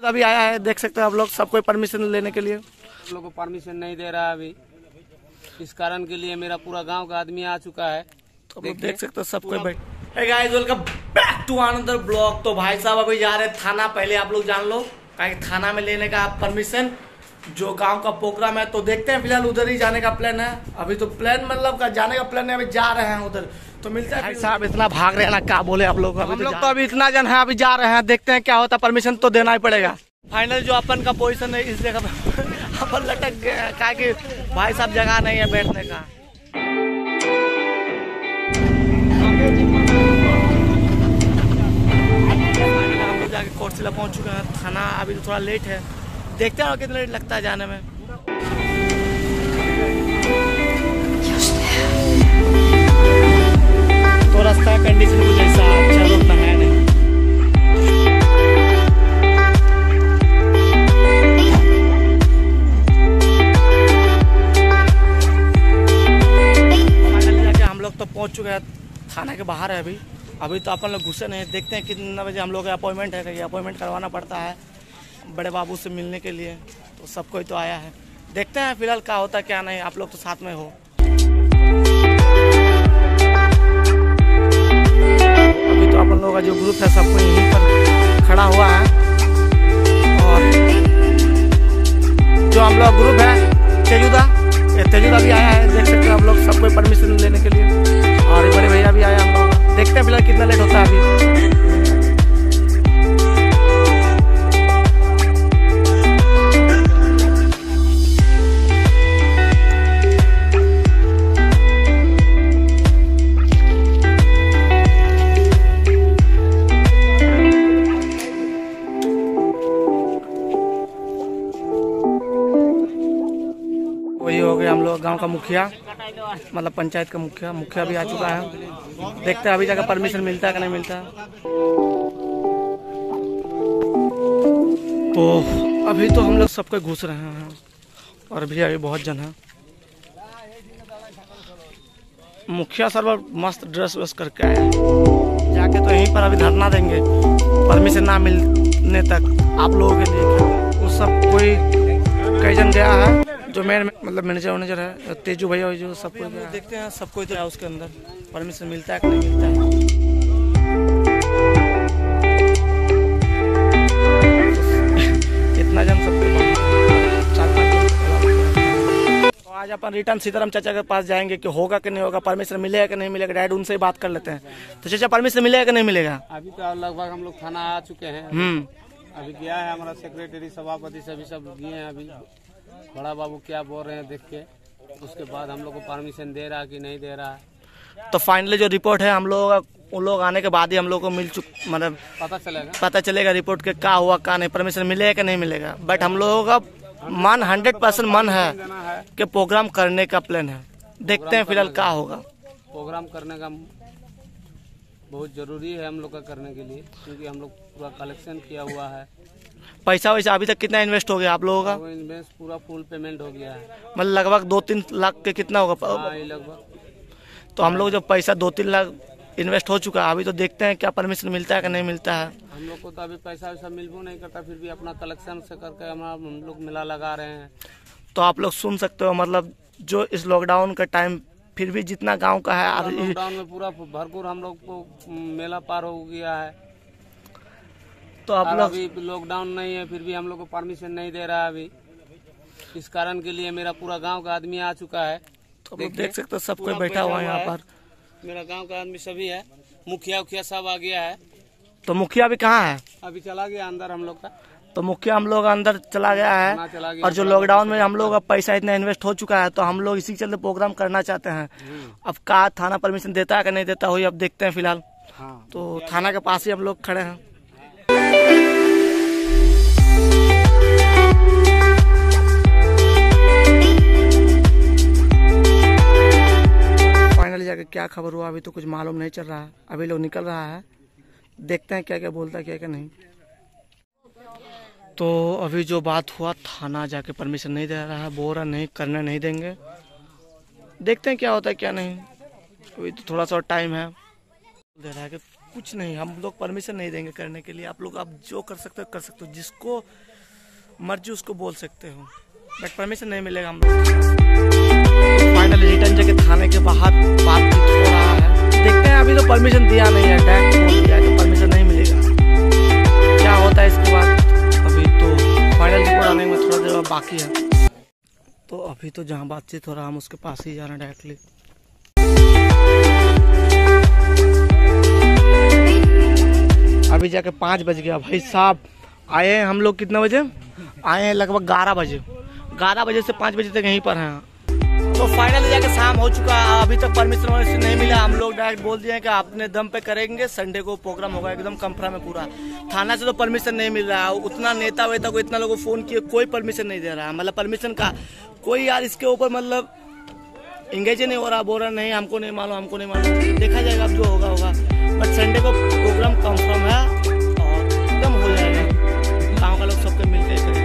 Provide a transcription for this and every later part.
अभी आया है, देख सकते हैं आप लोग, सबको परमिशन लेने के लिए। आप लोग को परमिशन नहीं दे रहा है अभी, इस कारण के लिए मेरा पूरा गांव का आदमी आ चुका है। तो आप लोग देख सकते हैं सबको बैठ। Hey guys, welcome back to another blog. तो भाई साहब अभी जा रहे हैं थाना। पहले आप लोग जान लो थाना में लेने का परमिशन, जो गांव का प्रोग्राम है। तो देखते हैं, फिलहाल उधर ही जाने का प्लान है। अभी तो प्लान मतलब का जाने का प्लान है, अभी जा रहे हैं उधर। तो मिलता है। भाई साहब इतना भाग रहे हैं ना, क्या बोले आप लोग। हम लोग तो अभी इतना जन है, अभी जा रहे हैं, देखते हैं क्या होता है। परमिशन तो देना ही पड़ेगा। फाइनल जो अपन का पोजीशन है इस जगह पर अपन लटक गए, क्या कि भाई साहब जगह नहीं है बैठने का। हम लोग जाके कोर्सिला पहुंच चुके हैं थाना। अभी तो थोड़ा लेट है, देखते हैं कितना लेट लगता है जाने में। तो रास्ता कंडीशन कुछ ऐसा अच्छा रोड है नहीं। हम लोग तो पहुंच चुके हैं, थाना के बाहर है अभी तो अपन लोग घुसे नहीं। देखते हैं कितना बजे हम लोग का अपॉइंटमेंट है। कहीं अपॉइंटमेंट करवाना पड़ता है बड़े बाबू से मिलने के लिए, तो सब कोई तो आया है। देखते हैं फिलहाल क्या होता है क्या नहीं। आप लोग तो साथ में हो। अभी तो अपन लोगों का जो ग्रुप है सब कोई यहीं पर खड़ा हुआ है। और जो हम लोग ग्रुप है तेजुदा भी आया है, देख सकते हैं आप लोग, सबको परमिशन लेने के लिए। और बड़े भैया भी आया हम लोग। देखते हैं फिलहाल कितना लेट होता है अभी। वही हो गया हम लोग गांव का मुखिया, मतलब पंचायत का मुखिया भी आ चुका है। देखते हैं अभी जाकर परमिशन मिलता है कि नहीं मिलता। तो अभी तो हम लोग सबको घुस रहे हैं और भी अभी बहुत जन है। मुखिया सर मस्त ड्रेस वेस करके आया, जाके तो यहीं पर अभी धरना देंगे परमिशन ना मिलने तक। आप लोगों के लिए वो सब कोई कई जन गया है, जो मतलब मैनेजर है तेजू भैया, जो सबको देखते हैं सबको इधर है। उसके अंदर परमिशन मिलता है कि नहीं मिलता है। इतना जन सबको 4-5 जन। तो आज अपन रिटर्न सीताराम चाचा के पास जाएंगे कि होगा कि नहीं होगा, परमिशन मिलेगा कि नहीं मिलेगा। डायरेक्ट उनसे ही बात कर लेते हैं। तो चाचा परमिशन मिलेगा कि नहीं मिलेगा? अभी तो लगभग हम लोग थाना आ चुके हैं। अभी गया है हमारा सेक्रेटरी सभापति सभी सब गए हैं। अभी बड़ा बाबू क्या बोल रहे हैं देख के, उसके बाद हम लोग को परमिशन दे रहा है कि नहीं दे रहा है। तो फाइनली जो रिपोर्ट है हम लोग उन लोग आने के बाद ही हम लोग को मतलब पता चलेगा रिपोर्ट के क्या हुआ क्या नहीं, परमिशन मिलेगा कि नहीं मिलेगा। बट हम लोगों का मन 100% मन है कि प्रोग्राम करने का प्लान है। देखते हैं फिलहाल क्या होगा। प्रोग्राम करने का बहुत जरूरी है हम लोग का करने के लिए, क्योंकि हम लोग पूरा कलेक्शन किया हुआ है। पैसा वैसा अभी तक कितना इन्वेस्ट हो गया आप लोगों का? इन्वेस्ट पूरा फुल पेमेंट हो गया है, मतलब लगभग 2-3 लाख के कितना होगा? लगभग। तो हम लोग जब पैसा 2-3 लाख इन्वेस्ट हो चुका है, अभी तो देखते हैं क्या परमिशन मिलता है कि नहीं मिलता है। हम लोग को तो अभी पैसा वैसा मिलबो नहीं करता, फिर भी अपना कलेक्शन से करके हम लोग मेला लगा रहे हैं। तो आप लोग सुन सकते हो, मतलब जो इस लॉकडाउन का टाइम फिर भी जितना गांव का है, लॉकडाउन में पूरा भरपूर हम लोग को मेला पार हो गया है। तो आप लोग अभी लॉकडाउन नहीं है, फिर भी हम लोग को परमिशन नहीं दे रहा है अभी, इस कारण के लिए मेरा पूरा गांव का आदमी आ चुका है। तो देख सकते हो सब कोई बैठा हुआ है यहाँ पर। मेरा गांव का आदमी सभी है, मुखिया सब आ गया है। तो मुखिया अभी कहाँ है? अभी चला गया अंदर हम लोग का। तो मुखिया हम लोग अंदर चला गया है। और जो लॉकडाउन में हम लोग का पैसा इतना इन्वेस्ट हो चुका है, तो हम लोग इसी के चलते प्रोग्राम करना चाहते हैं। अब का थाना परमिशन देता है कि नहीं देता हुई, अब देखते हैं फिलहाल। तो थाना के पास ही हम लोग खड़े हैं। फाइनली जाके क्या खबर हुआ अभी तो कुछ मालूम नहीं चल रहा है। अभी लोग निकल रहा है, देखते हैं क्या क्या बोलता है क्या क्या नहीं। तो अभी जो बात हुआ, थाना जाके परमिशन नहीं दे रहा है, बोल रहा नहीं करने नहीं देंगे। देखते हैं क्या होता है क्या नहीं। अभी तो थोड़ा सा टाइम है, दे रहा है कि कुछ नहीं, हम लोग परमिशन नहीं देंगे करने के लिए। आप लोग आप जो कर सकते हो कर सकते हो, जिसको मर्जी उसको बोल सकते हो, बट परमिशन नहीं मिलेगा हम लोग। फाइनली रिटर्न जाके थाने के बाहर बातचीत हो रहा है, देखते हैं। अभी तो परमिशन दिया नहीं है, डायरेक्ट बोल दिया कि परमिशन नहीं मिलेगा। क्या होता है इसके बाद अभी तो फाइनल रिपोर्ट आने में थोड़ा देर बाकी है। तो अभी तो जहाँ बातचीत हो रहा है हम उसके पास ही जा रहे हैं डायरेक्टली। अभी जाके 5 बज गया भाई साहब। आए हैं हम लोग कितने बजे आए हैं? लगभग 11 बजे। 11 बजे से 5 बजे तक यहीं पर हैं। तो फाइनली जाके शाम हो चुका है, अभी तक परमिशन नहीं मिला। हम लोग डायरेक्ट बोल दिए कि अपने दम पे करेंगे, संडे को प्रोग्राम होगा एकदम कंफर्म है पूरा। थाना से तो परमिशन नहीं मिल रहा है, उतना नेता वेता को इतना लोगों को फोन किए, कोई परमिशन नहीं दे रहा है। मतलब परमिशन का कोई यार इसके ऊपर मतलब इंगेज नहीं हो रहा, बोल रहा नहीं हमको नहीं मालूम, हमको नहीं मालूम। देखा जाएगा अब जो होगा होगा, बट संडे को प्रोग्राम कंफर्म है और एकदम हो जाएगा। गाँव का लोग सबके मिलते करेंगे।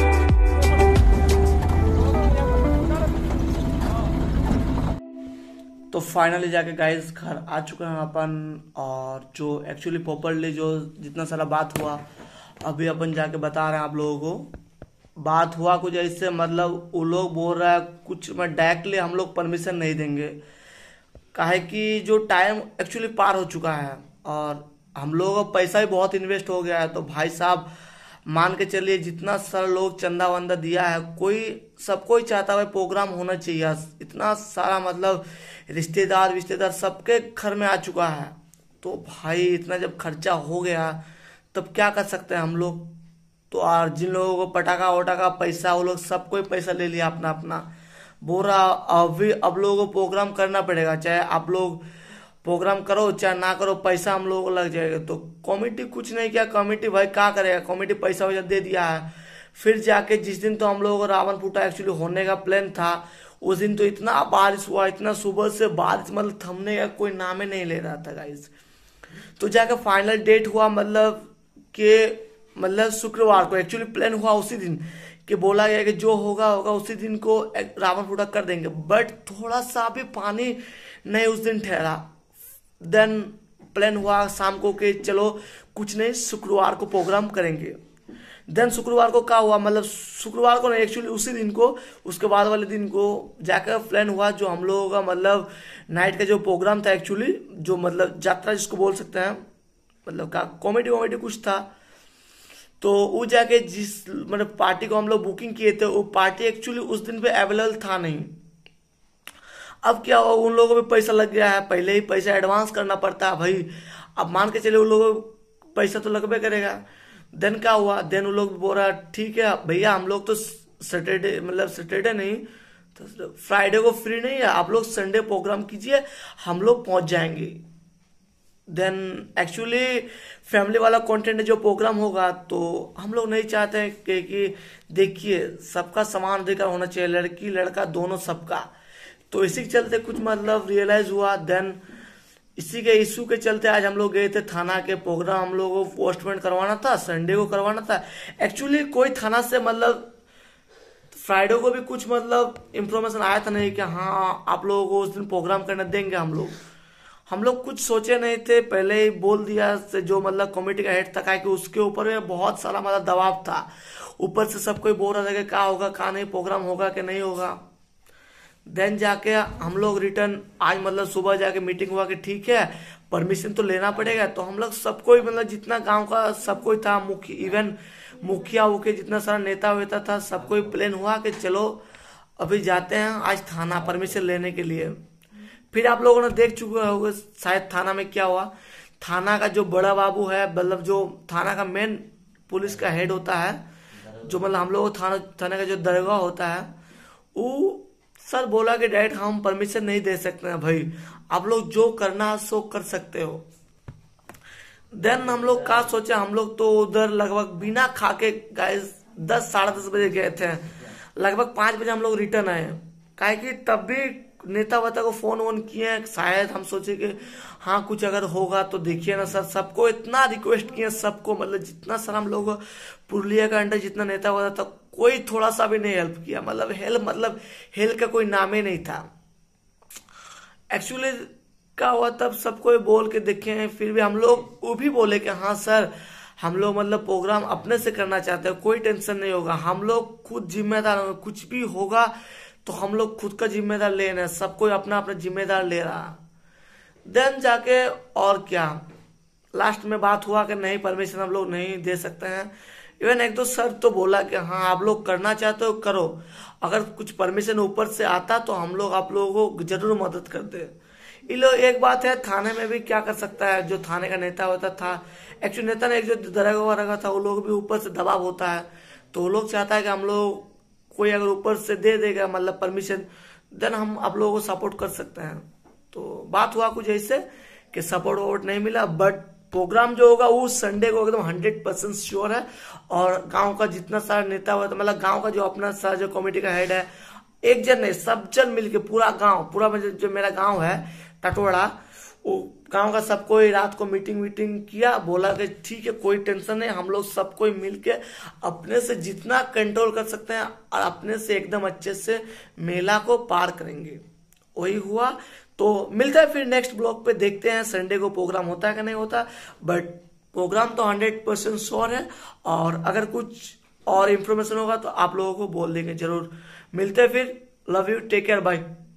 तो फाइनली जाके गाइस घर आ चुके हैं अपन, और जो एक्चुअली प्रॉपर्ली जो जितना सारा बात हुआ अभी अपन जाके बता रहे हैं आप लोगों को। बात हुआ कुछ ऐसे, मतलब वो लोग बोल रहा है कुछ मैं डायरेक्टली हम लोग परमिशन नहीं देंगे, काहे कि जो टाइम एक्चुअली पार हो चुका है और हम लोगों का पैसा भी बहुत इन्वेस्ट हो गया है। तो भाई साहब मान के चलिए जितना सारा लोग चंदा वंदा दिया है, कोई सबको ही चाहता है प्रोग्राम होना चाहिए। इतना सारा मतलब रिश्तेदार सबके घर में आ चुका है। तो भाई इतना जब खर्चा हो गया तब क्या कर सकते हैं हम लोग। तो और जिन लोगों को पटाखा वटाखा पैसा, वो लोग सबको ही पैसा ले लिया अपना अपना। बोल रहा अभी अब लोगों को प्रोग्राम करना पड़ेगा, चाहे आप लोग प्रोग्राम करो चाहे ना करो, पैसा हम लोगों को लग जाएगा। तो कमेटी कुछ नहीं किया, कमेटी भाई क्या करेगा, कमेटी पैसा वैसा दे दिया है। फिर जाके जिस दिन तो हम लोगों को रावण फूटा एक्चुअली होने का प्लान था, उस दिन तो इतना बारिश हुआ, इतना सुबह से बारिश मतलब थमने का कोई नाम ही नहीं ले रहा था गाइस। तो जाके फाइनल डेट हुआ मतलब शुक्रवार को एक्चुअली प्लान हुआ उसी दिन कि बोला गया कि जो होगा होगा उसी दिन को रावण फूटा कर देंगे, बट थोड़ा सा भी पानी नहीं उस दिन ठहरा। देन प्लान हुआ शाम को कि चलो कुछ नहीं शुक्रवार को प्रोग्राम करेंगे। देन शुक्रवार को क्या हुआ, मतलब शुक्रवार को नहीं एक्चुअली उसी दिन को, उसके बाद वाले दिन को जाकर प्लान हुआ जो हम लोगों का मतलब नाइट का जो प्रोग्राम था एक्चुअली, जो मतलब यात्रा जिसको बोल सकते हैं, मतलब का कॉमेडी वॉमेडी कुछ था। तो वो जाके जिस मतलब पार्टी को हम लोग बुकिंग किए थे, वो पार्टी एक्चुअली उस दिन पे अवेलेबल था नहीं। अब क्या हुआ, उन लोगों को भी पैसा लग गया है, पहले ही पैसा एडवांस करना पड़ता है भाई। अब मान के चले उन लोगों को पैसा तो लगभग करेगा। देन क्या हुआ, देन उन लोग बोल रहा ठीक है भैया हम लोग तो सैटरडे नहीं तो फ्राइडे को फ्री नहीं है, आप लोग संडे प्रोग्राम कीजिए, हम लोग पहुंच जाएंगे। देन एक्चुअली फैमिली वाला कंटेंट जो प्रोग्राम होगा, तो हम लोग नहीं चाहते हैं कि देखिए सबका समान अधिकार होना चाहिए, लड़की लड़का दोनों सबका। तो इसी के चलते कुछ मतलब रियलाइज हुआ। देन इसी के इशू के चलते आज हम लोग गए थे थाना के, प्रोग्राम हम लोगों को पोस्टपोन करवाना था, संडे को करवाना था। एक्चुअली कोई थाना से मतलब फ्राइडे को भी कुछ मतलब इंफॉर्मेशन आया था नहीं कि हाँ आप लोगों को उस दिन प्रोग्राम करने देंगे। हम लोग कुछ सोचे नहीं थे, पहले ही बोल दिया से जो मतलब कमेटी का हेड था, कि उसके ऊपर में बहुत सारा मतलब दबाव था। ऊपर से सब कोई बोल रहा था कि क्या होगा क्या नहीं, प्रोग्राम होगा कि नहीं होगा। देन जाके हम लोग रिटर्न आज मतलब सुबह जाके मीटिंग हुआ कि ठीक है परमिशन तो लेना पड़ेगा। तो हम लोग सबको मतलब जितना गांव का सब कोई था, मुखिया होके जितना सारा नेता वेता था, सबको ही प्लान हुआ कि चलो अभी जाते हैं आज थाना परमिशन लेने के लिए। फिर आप लोगों ने देख चुके होंगे शायद थाना में क्या हुआ। थाना का जो बड़ा बाबू है, मतलब जो थाना का मेन पुलिस का हेड होता है, जो मतलब हम लोग थाने का जो दरगाह होता है, वो सर बोला कि डायरेक्ट हम परमिशन नहीं दे सकते हैं भाई, आप लोग जो करना है सो कर सकते हो। देन हम लोग क्या सोचे, हम लोग तो उधर लगभग बिना खा के गाइस 10 साढ़े 10 बजे गए थे, लगभग 5 बजे हम लोग रिटर्न आए। काहे कि तब भी नेता वेता को फोन वोन किए, शायद हम सोचे कि हाँ कुछ अगर होगा तो देखिए ना सर। सबको इतना रिक्वेस्ट किए, सबको मतलब जितना सर हम लोग पुरुलिया का अंडर जितना नेता हुआ था, कोई थोड़ा सा भी नहीं हेल्प किया। मतलब हेल्प का कोई नाम ही नहीं था। एक्चुअली क्या हुआ तब सबको बोल के देखे हैं, फिर भी हम लोग वो भी बोले कि हाँ सर हम लोग मतलब प्रोग्राम अपने से करना चाहते हैं, कोई टेंशन नहीं होगा, हम लोग खुद जिम्मेदार होंगे, कुछ भी होगा तो हम लोग खुद का जिम्मेदार ले रहे हैं, सब कोई अपना अपना जिम्मेदार ले रहा। देन जाके और क्या लास्ट में बात हुआ कि नहीं परमिशन हम लोग नहीं दे सकते हैं। इवन एक दो सर तो बोला कि हाँ आप लोग करना चाहते हो करो, अगर कुछ परमिशन ऊपर से आता तो हम लोग आप लोगों को जरूर मदद करते। ये लोग एक बात है, थाने में भी क्या कर सकता है, जो थाने का नेता होता था, एक्चुअली नेता ने एक जो दरोगा वगैरह था वो लोग भी ऊपर से दबाव होता है, तो वो लोग चाहता है कि हम लोग कोई अगर ऊपर से दे देगा मतलब परमिशन, देन हम आप लोगों को सपोर्ट कर सकते हैं। तो बात हुआ कुछ ऐसे कि सपोर्ट वोट नहीं मिला, बट प्रोग्राम जो होगा वो संडे को एकदम 100% श्योर है। और गांव का जितना सारा नेता हुआ, मतलब गांव का जो अपना सारा जो कमेटी का हेड है, एक जन नहीं सब जन मिलके पूरा गांव, पूरा जो मेरा गांव है टटोड़ा, वो गांव का सब कोई रात को मीटिंग किया, बोला कि ठीक है कोई टेंशन नहीं, हम लोग सब कोई मिलके अपने से जितना कंट्रोल कर सकते हैं और अपने से एकदम अच्छे से मेला को पार करेंगे। वही हुआ। तो मिलता है फिर नेक्स्ट ब्लॉग पे, देखते हैं संडे को प्रोग्राम होता है कि नहीं होता, बट प्रोग्राम तो 100% श्योर है। और अगर कुछ और इन्फॉर्मेशन होगा तो आप लोगों को बोल देंगे जरूर। मिलते हैं फिर, love you, take care, bye.